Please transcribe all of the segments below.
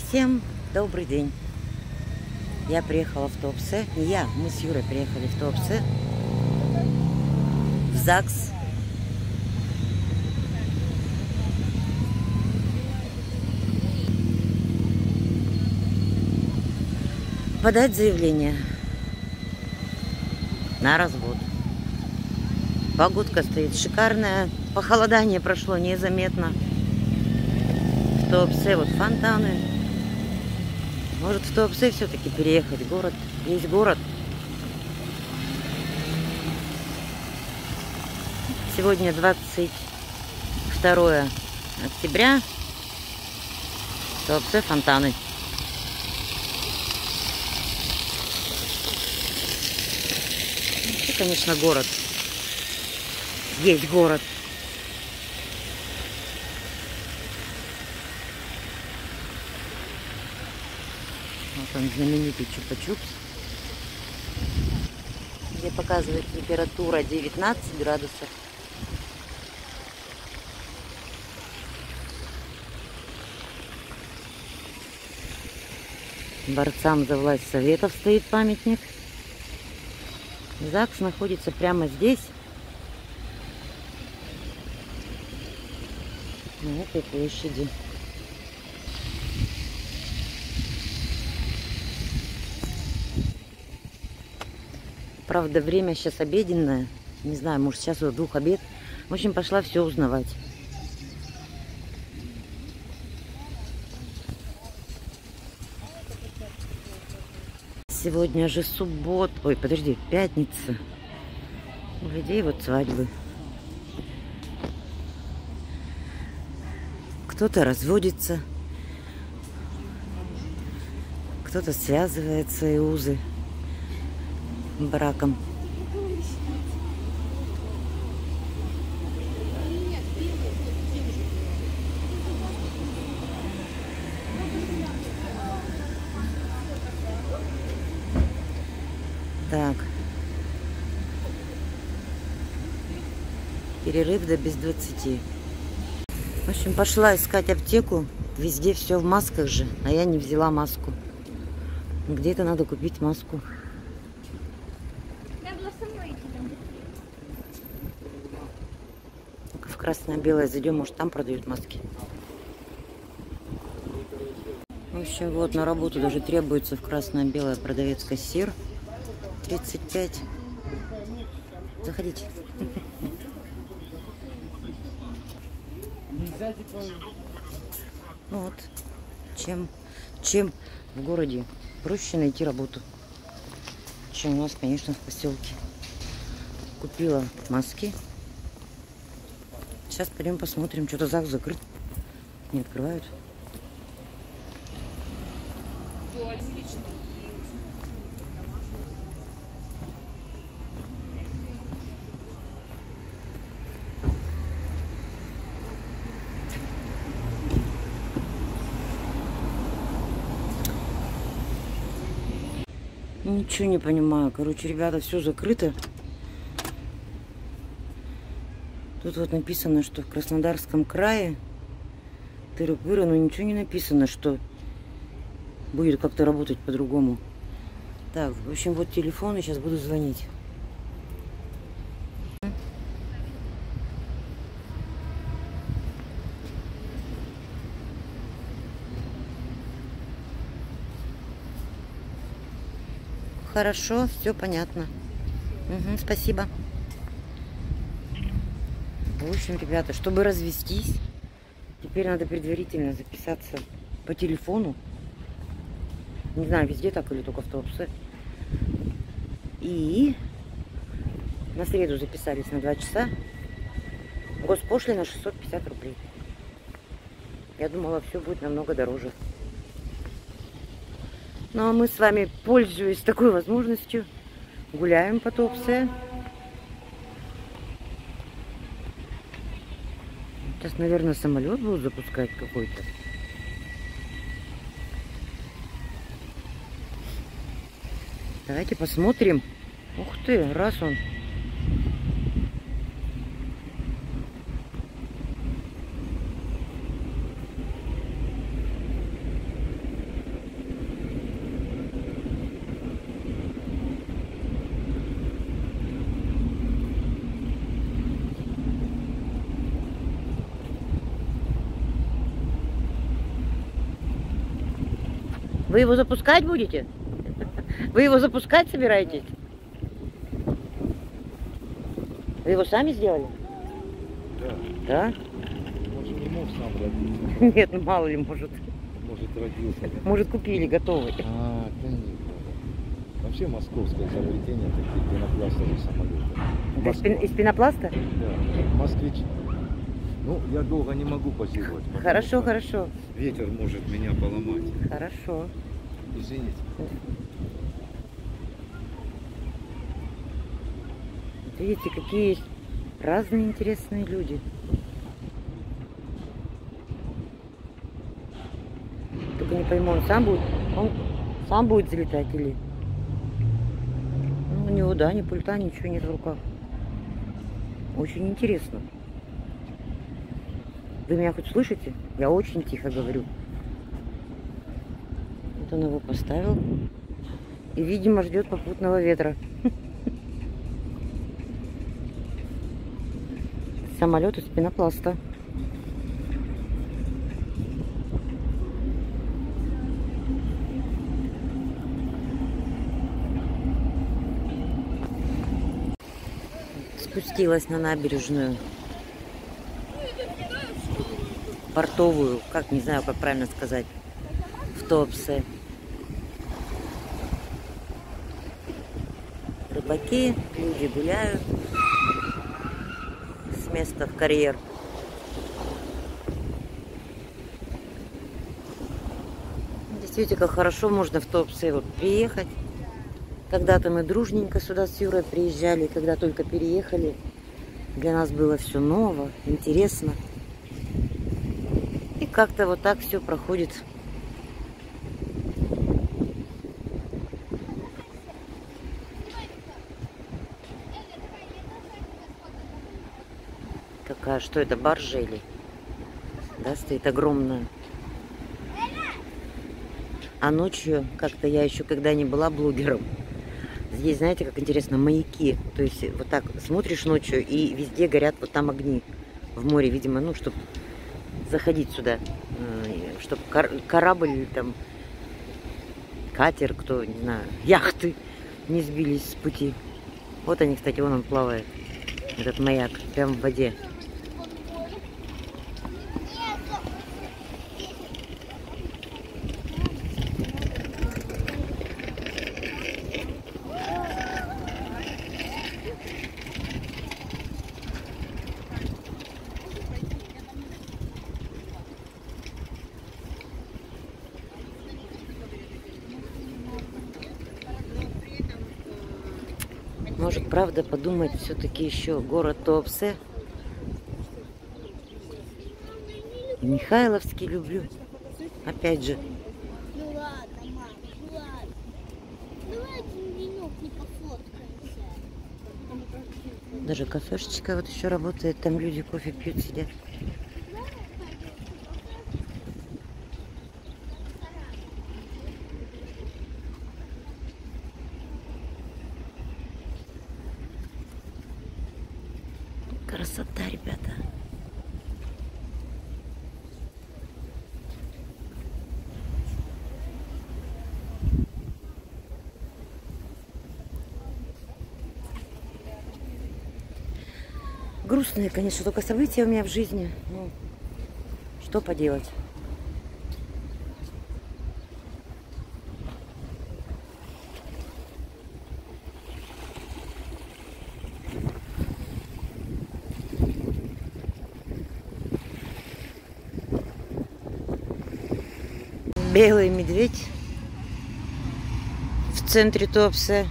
Всем добрый день. Я приехала в Туапсе. Не я, мы с Юрой приехали в Туапсе. В ЗАГС. Подать заявление на развод. Погодка стоит шикарная. Похолодание прошло незаметно. В Туапсе вот фонтаны. Может, в Туапсе все-таки переехать? Город, весь город. Сегодня 22 октября. В Туапсе фонтаны. И, конечно, город. Есть город. Вот он, знаменитый Чупа-Чупс, где показывает температура 19 градусов. Борцам за власть Советов стоит памятник. ЗАГС находится прямо здесь, на этой площади. Правда, время сейчас обеденное. Не знаю, может, сейчас вот 2 обед. В общем, пошла все узнавать. Сегодня же суббота. Ой, подожди, пятница. У людей вот свадьбы. Кто-то разводится. Кто-то связывает свои узы браком. Так. Перерыв до без 20. В общем, пошла искать аптеку. Везде все в масках же, а я не взяла маску. Где-то надо купить маску. В красное-белое зайдем, может, там продают маски. В общем, вот на работу даже требуется в красное-белое продавец-кассир. 35. Заходите. Вот. Чем в городе проще найти работу, чем у нас, конечно, в поселке. Купила маски. Сейчас пойдем посмотрим. Что-то ЗАГС закрыт. Не открывают. Ничего не понимаю. Короче, ребята, все закрыто. Тут вот написано, что в Краснодарском крае тыры-пыры, но ничего не написано, что будет как-то работать по-другому. Так, в общем, вот телефон, и сейчас буду звонить. Хорошо, все понятно. Угу, спасибо. В общем, ребята, чтобы развестись, теперь надо предварительно записаться по телефону. Не знаю, везде так или только в Туапсе. И на среду записались на 2 часа. Госпошлина 650 рублей. Я думала, все будет намного дороже. Ну, а мы с вами, пользуясь такой возможностью, гуляем по Туапсе. Сейчас, наверное, самолет будут запускать какой-то. Давайте посмотрим. Ух ты, раз он. Вы его запускать будете? Вы его запускать собираетесь? Вы его сами сделали? Да. Да? Может, не мог сам родиться? Нет, ну мало ли, может. Может, родился. Да? Может, купили готовый. Конечно. Вообще московское изобретение такие пенопластовые самолеты. Это из пенопласта? Да. Москвич. Ну, я долго не могу позировать. Хорошо, хорошо. Ветер может меня поломать. Хорошо. Извините. Видите, какие есть разные интересные люди. Только не пойму, он сам будет залетать или... Ну, у него, да, ни пульта, ничего нет в руках. Очень интересно. Вы меня хоть слышите? Я очень тихо говорю. Вот он его поставил. И, видимо, ждет попутного ветра. Самолет из пенопласта. Спустилась на набережную. Портовую, как, не знаю, как правильно сказать, в Туапсе. Рыбаки, люди гуляют с места в карьер. Действительно, как хорошо можно в Туапсе вот приехать. Когда-то мы дружненько сюда с Юрой приезжали, когда только переехали. Для нас было все ново, интересно. И как-то вот так все проходит. Какая, что это, баржа или? Да, стоит огромная. А ночью, как-то я еще когда не была блогером, здесь, знаете, как интересно, маяки. То есть вот так смотришь ночью, и везде горят вот там огни в море, видимо, ну, чтобы заходить сюда, чтобы корабль или там катер, кто, не знаю, яхты не сбились с пути. Вот они, кстати, вон он плавает, этот маяк, прям в воде. Может, правда, подумать, все-таки еще город Туапсе. Михайловский люблю. Опять же. Ну ладно, мам, ну ладно. Давай один денек не пофоткаемся. Даже кафешечка вот еще работает. Там люди кофе пьют, сидят. Красота, ребята. Грустные, конечно, только события у меня в жизни. Ну, что поделать? Белый медведь в центре Туапсе.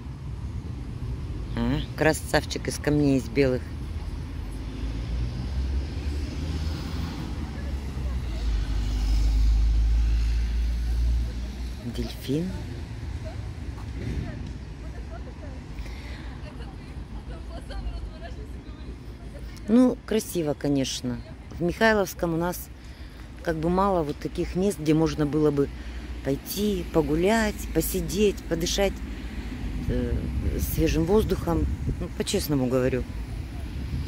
Красавчик из камней, из белых. Дельфин. Ну, красиво, конечно. В Михайловском у нас как бы мало вот таких мест, где можно было бы пойти, погулять, посидеть, подышать свежим воздухом. Ну, по-честному говорю.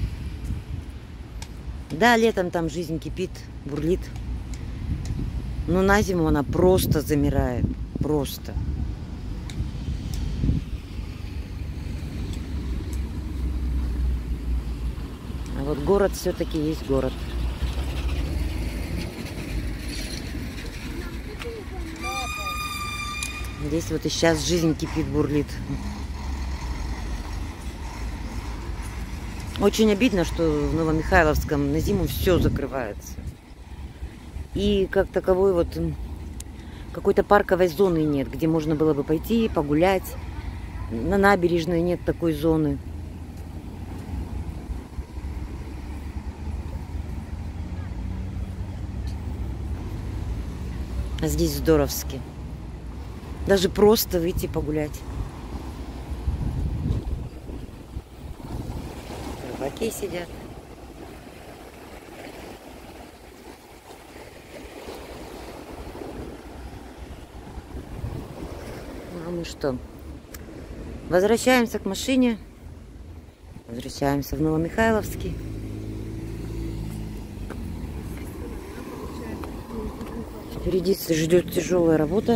Да, летом там жизнь кипит, бурлит. Но на зиму она просто замирает. Просто. А вот город все-таки есть город. Здесь вот и сейчас жизнь кипит, бурлит. Очень обидно, что в Новомихайловском на зиму все закрывается. И как таковой вот какой-то парковой зоны нет, где можно было бы пойти погулять. На набережной нет такой зоны. А здесь здоровски. Даже просто выйти погулять. Рыбаки сидят. А мы что? Возвращаемся к машине. Возвращаемся в Новомихайловский. Впереди ждет тяжелая работа.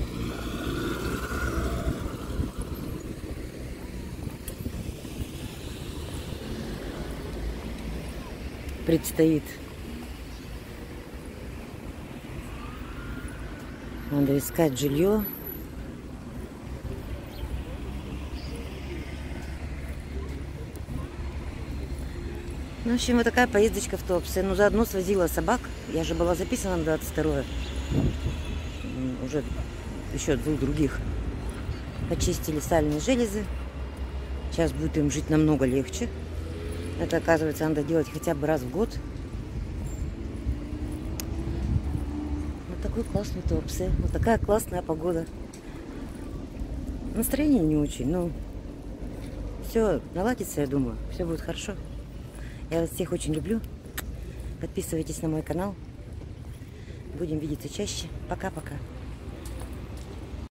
Предстоит. Надо искать жилье. Ну, в общем, вот такая поездочка в Туапсе. Ну, заодно свозила собак. Я же была записана на 22-е. Уже еще 2 других. Почистили сальные железы. Сейчас будет им жить намного легче. Это, оказывается, надо делать хотя бы раз в год. Вот такой классный Туапсе. Вот такая классная погода. Настроение не очень, но все наладится, я думаю. Все будет хорошо. Я вас всех очень люблю. Подписывайтесь на мой канал. Будем видеться чаще. Пока-пока.